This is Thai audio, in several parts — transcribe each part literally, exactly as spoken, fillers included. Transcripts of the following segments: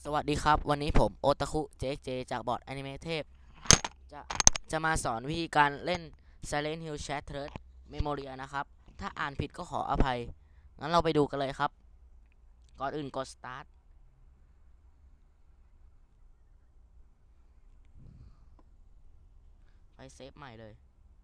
สวัสดีครับวันนี้ผมโอตาคุเจเจจากบอร์ดแอนิเมเทพจะจะมาสอนวิธีการเล่น Silent Hill Shattered Memoria นะครับถ้าอ่านผิดก็ขออภัยงั้นเราไปดูกันเลยครับก่อนอื่นกด start ไปเซฟใหม่เลย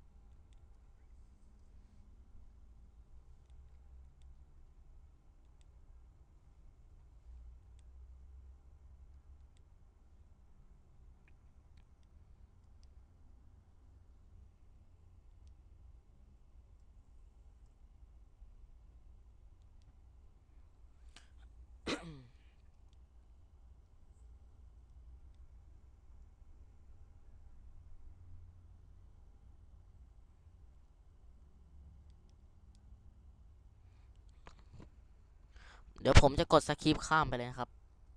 เดี๋ยวผมจะกดสคิปข้ามไปเลยนะครับ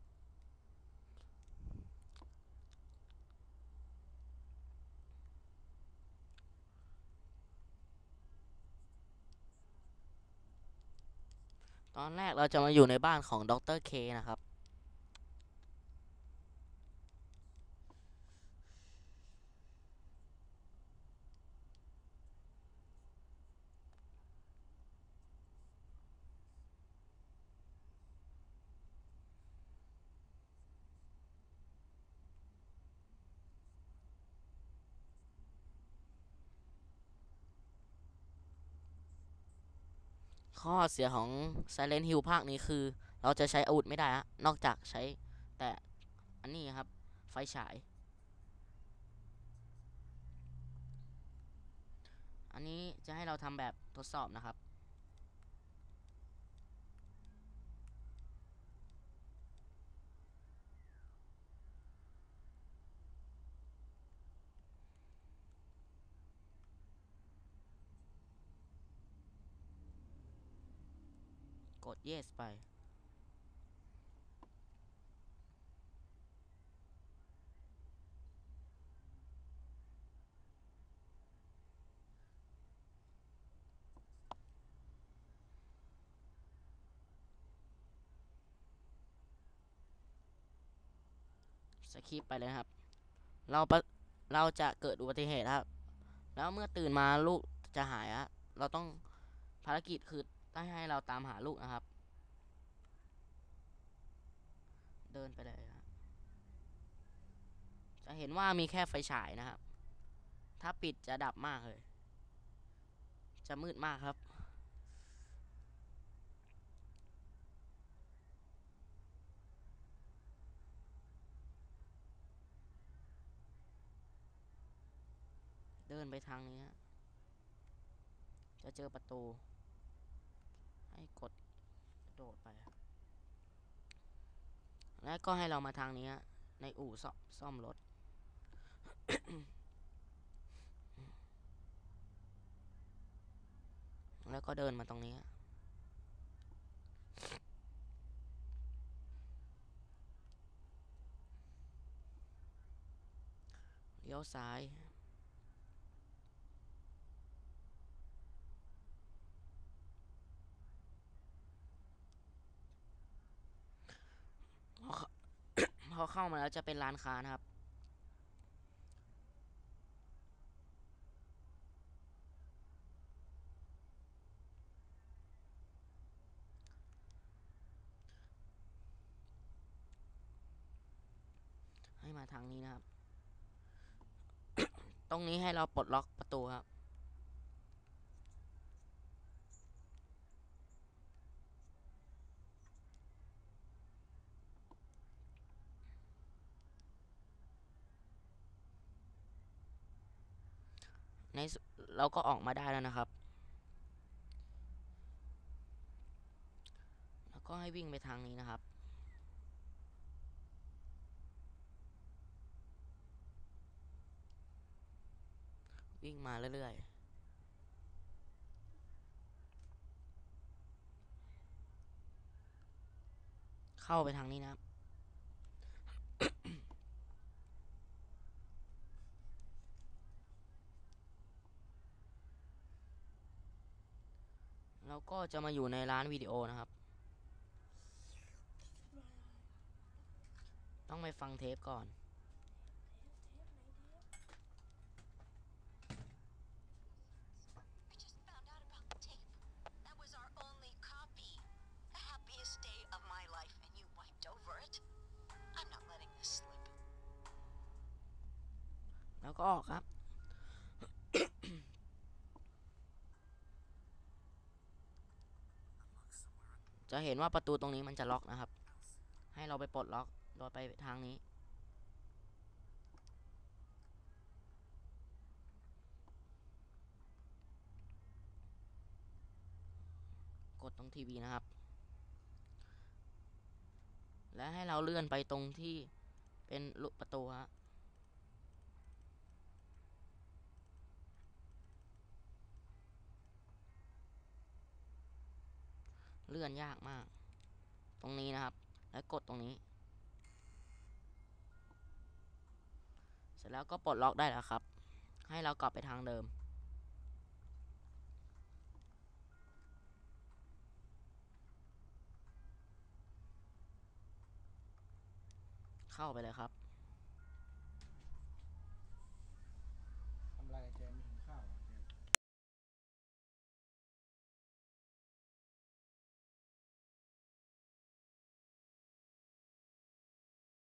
ตอนแรกเราจะมาอยู่ในบ้านของดรเคนะครับข้อเสียของ Silent Hill ภาคนี้คือเราจะใช้อาวุธไม่ได้ฮะนอกจากใช้แต่อันนี้ครับไฟฉายอันนี้จะให้เราทำแบบทดสอบนะครับกด yes ไป สคิปไปเลยครับเราปะเราจะเกิดอุบัติเหตุครับแล้วเมื่อตื่นมาลูกจะหายอะเราต้องภารกิจคือได้ให้เราตามหาลูกนะครับเดินไปเลยครับจะเห็นว่ามีแค่ไฟฉายนะครับถ้าปิดจะดับมากเลยจะมืดมากครับเดินไปทางนี้จะเจอประตูให้กดโดดไปแล้วก็ให้เรามาทางนี้ในอู่ซ่อมรถแล้วก็เดินมาตรงนี้เลี้ยวซ้ายพอเข้ามาแล้วจะเป็นร้านค้านะครับให้มาทางนี้นะครับตรงนี้ให้เราปลดล็อกประตูครับในเราก็ออกมาได้แล้วนะครับแล้วก็ให้วิ่งไปทางนี้นะครับวิ่งมาเรื่อยๆเข้าไปทางนี้นะครับแล้วก็จะมาอยู่ในร้านวิดีโอนะครับต้องไปฟังเทปก่อน I just found out about the tape. That was our only copy. The happiest day of my life, and you wiped over it. I'm not letting this slip. แล้วก็ออกครับ จะเห็นว่าประตูตรงนี้มันจะล็อกนะครับ ให้เราไปปลดล็อกโดยไปทางนี้ กดตรงทีวีนะครับ และให้เราเลื่อนไปตรงที่เป็นลูกประตูฮะเลื่อนยากมาก ตรงนี้นะครับ แล้วกดตรงนี้ เสร็จแล้วก็ปลดล็อกได้แล้วครับ ให้เรากลับไปทางเดิม เข้าไปเลยครับ